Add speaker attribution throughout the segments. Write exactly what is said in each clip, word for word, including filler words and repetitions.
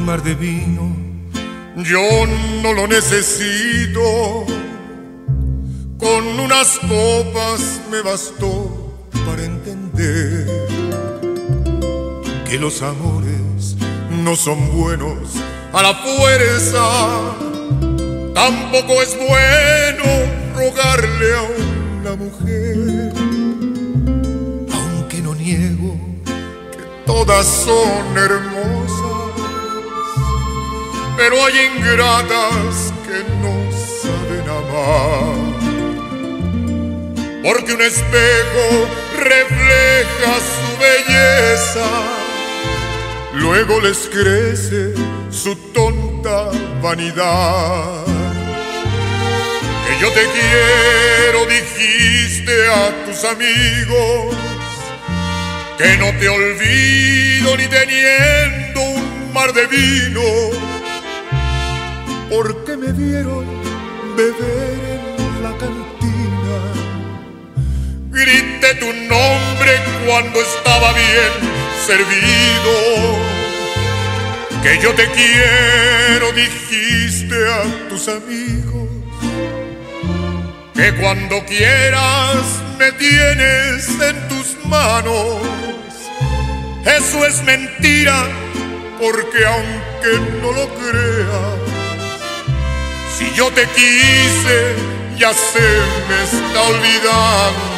Speaker 1: mar de vino, yo no lo necesito. Con unas copas me bastó para entender que los amores no son buenos a la fuerza. Tampoco es bueno rogarle a una mujer, aunque no niego que todas son hermosas, pero hay ingratas que no saben amar. Porque un espejo refleja su belleza, luego les crece su tonta vanidad. Que yo te quiero, dijiste a tus amigos, que no te olvido ni teniendo un mar de vino, porque me vieron beber en la cantina. Grité tu nombre cuando estaba bien servido. Que yo te quiero, dijiste a tus amigos, que cuando quieras me tienes en tus manos. Eso es mentira, porque aunque no lo creas, si yo te quise, ya se me está olvidando.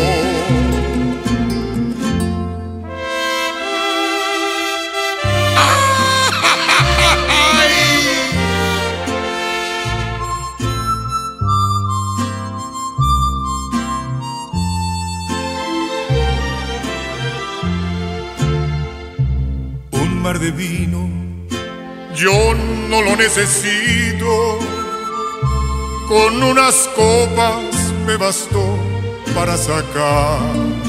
Speaker 1: Un mar de vino, yo no lo necesito. Con unas copas me bastó para sacar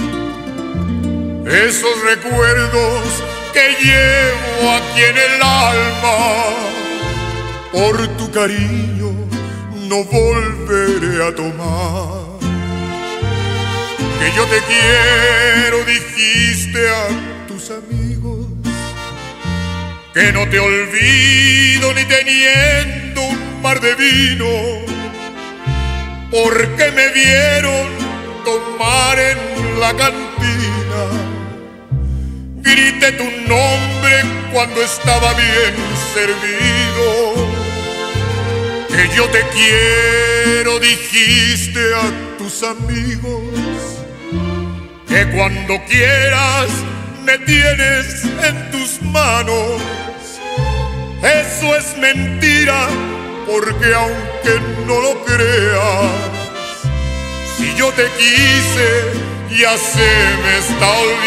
Speaker 1: esos recuerdos que llevo aquí en el alma. Por tu cariño no volveré a tomar. Que yo te quiero, dijiste a tus amigos, que no te olvido ni teniendo un mar de vino, porque me vieron tomar en la cantina. Grité tu nombre cuando estaba bien servido. Que yo te quiero, dijiste a tus amigos, que cuando quieras me tienes en tus manos. Eso es mentira, porque aunque no lo creas, si yo te quise, ya se me está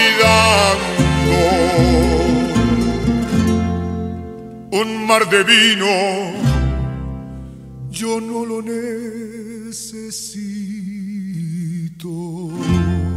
Speaker 1: olvidando. Un mar de vino, yo no lo necesito.